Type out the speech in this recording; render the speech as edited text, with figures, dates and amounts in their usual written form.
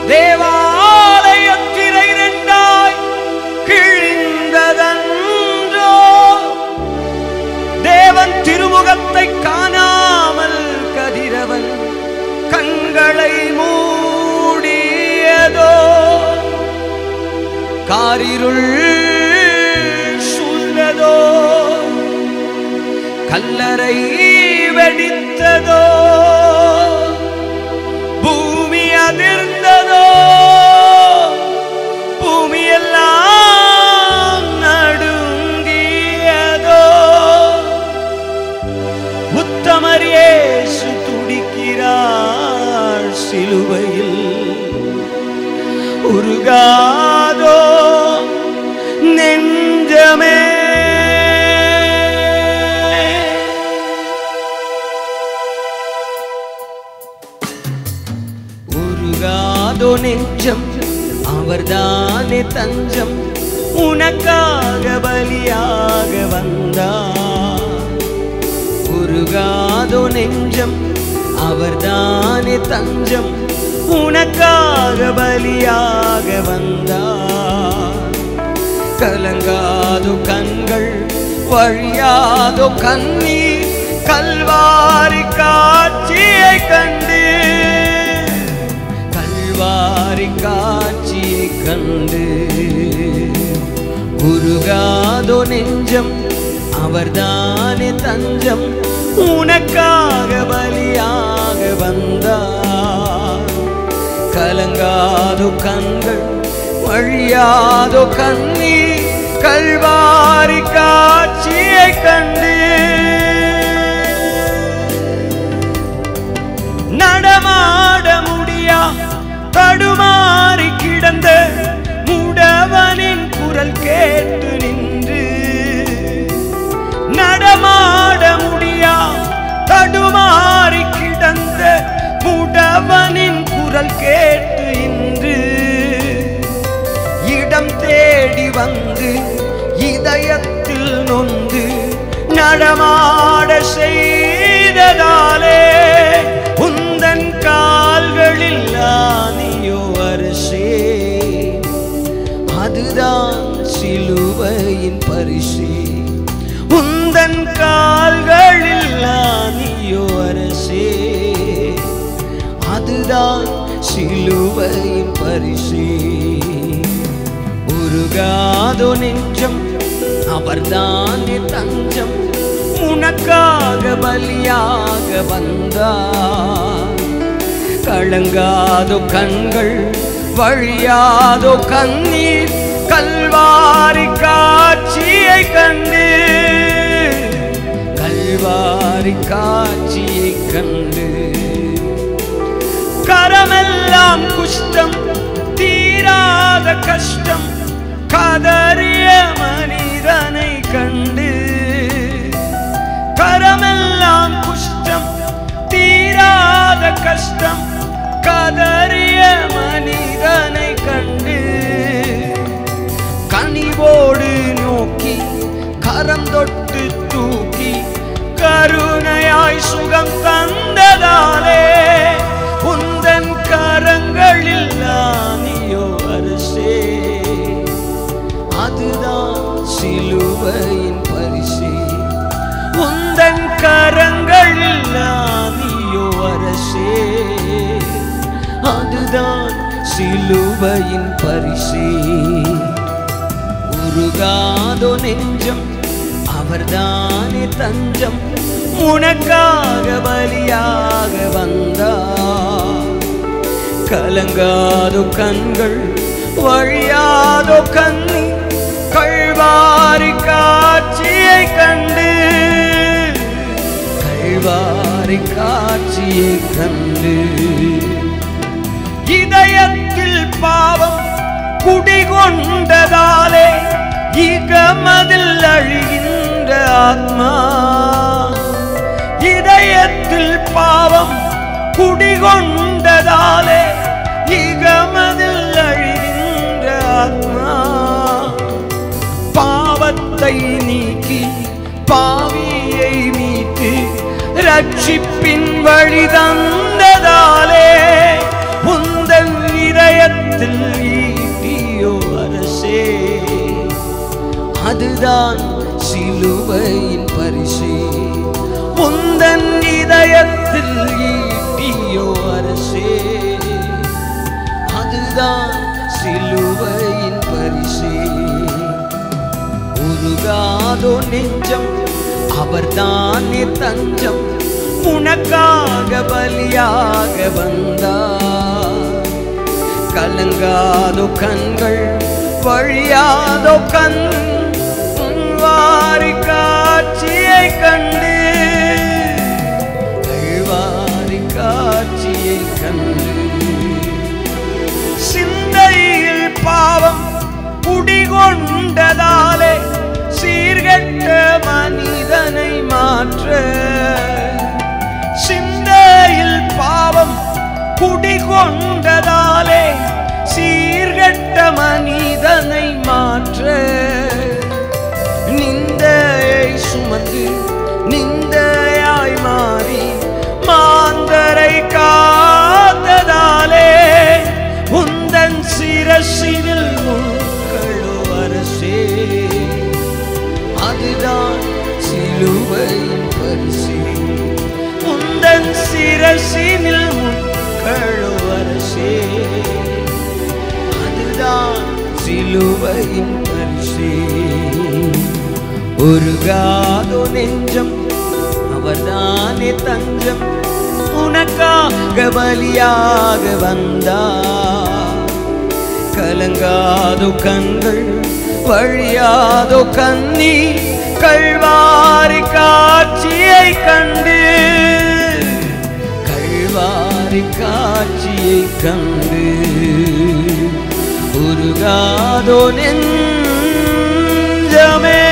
தேவாலயத்திரை இரண்டாய் கிழிந்ததன்றோ, தேவன் திருமுகத்தை காணாமல் கதிரவன் கண்களை மூடியதோ, காரிருள் சூழ்ந்ததோ, கல்லறை வெடித்ததோ, பூமி அதிர்ந்ததோ, பூமியெல்லாம் நடுங்கியதோ, உத்தமர் இயேசு துடிக்கிறார் சிலுவையில், உருகாதோ நெஞ்சமே. உருகாதோ நெஞ்சம், அவர்தானே தஞ்சம், உனக்காக பலியாக வந்தார். உருகாதோ நெஞ்சம், அவர்தானே தஞ்சம், உனக்காக பலியாக வந்தார். கலங்காதோ கண்கள், வழியாதோ கண்ணீர், கல்வாரி காட்சியை கண்டு, கல்வாரி காட்சியை கண்டு. உருகாதோ நெஞ்சம், அவர்தானே தஞ்சம், உனக்காக பலியாக வந்தார். கலங்காதோ கண்கள், வழியாதோ கண்ணீர், கல்வாரி காட்சியை கண்டு. நடமாட முடியா தடுமாறி கிடந்த முடவனின் குரல் கேட்டு நின்று, நடமாட முடியா தடுமாறி கிடந்த முடவனின் குரல் கேட்டு இன்று, இடம் தேடி வந்து இதயத்தில் நொந்து நடமாட செய்ததாலே, உந்தன் கால்களில் ஆணியோ அரசே, அதுதான் சிலுவையின் பரிசே. உந்தன் கால்களில் ஆணியோ அரசே, அதுதான் சிலுவையின் பரிசே. உருகாதோ நெஞ்சம், அவர்தானே தஞ்சம், உனக்காக பலியாக வந்தார். கலங்காதோ கண்கள், வழியாதோ கண்ணீர், கல்வாரி காட்சியை கண்டு, கல்வாரி காட்சியை கண்டு. கரமெல்லாம் குஷ்டம், தீராத கஷ்டம், கதறிய மனிதனை கண்டு. கரமெல்லாம் குஷ்டம், தீராத கஷ்டம், கதறிய மனிதனை கண்டு. கனிவோடு நோக்கி, கரம் தொட்டு தூக்கி, கருணையாய் சுகம் தந்ததாலே, உந்தன் கரங்களில் ஆணியோ அரசே, அதுதான் சிலுவையின் பரிசே. உந்தன் கரங்களில் ஆணியோ அரசே, அதுதான் சிலுவையின் பரிசே. உருகாதோ நெஞ்சம், அவர்தானே தஞ்சம், உனக்காக பலியாக வந்தார். கலங்காதோ கண்கள், வழியாதோ கண்ணீர், கல்வாரி காட்சியை கண்டு, கல்வாரி காட்சியை கண்டு. இதயத்தில் பாவம் குடிகொண்டதாலே, இகமதில் அழிகின்ற ஆத்மா. இதயத்தில் பாவம் குடிகொண்டதாலே, இகமதில் அழிகின்ற ஆத்மா. பாவத்தை நீக்கி பாவியை மீட்டு, ரட்சிப்பின் வழி தந்ததாலே, உந்தன் இதய அதுதான் சிலுவையின் பரிசே. உந்தன் இதயத்தில் ஈட்டியோ அரசே, அதுதான் சிலுவையின் பரிசே. உருகாதோ நெஞ்சம், அவர்தானே தஞ்சம், உனக்காக பலியாக வந்தார். கலங்காதோ கண்கள், வழியாதோ கண், வாரி காட்சியை கண்டு, கழ்வாரி காட்சியை கண்டு. சிந்தையில் பாவம் குடிகொண்டதாலே சீர்கெட்ட மனிதனை மாற்ற, சிந்தையில் பாவம் குடிகொண்டதாலே சீர்கெட்ட மனிதனை மாற்ற, நிந்தையை சுமந்து நிந்தையாய் மாறி மாந்தரை காத்ததாலே உந்தன் சிரசினில் முட்களோ அரசே, அதுதான் சிலுவையின் பரிசே. உந்தன் சிரசினில் முட்களோ அரசே, அதுதான் சிலுவையின் பரிசே. உருகாதோ நெஞ்சம், அவர்தானே தஞ்சம், உனக்காக பலியாக வந்தார். கலங்காதோ கண்கள், வழியாதோ கண்ணீர், கழ்வாரி காட்சியை கண்டு, கழ்வாரி காட்சியை கண்டு. உருகாதோ நெஞ்சமே,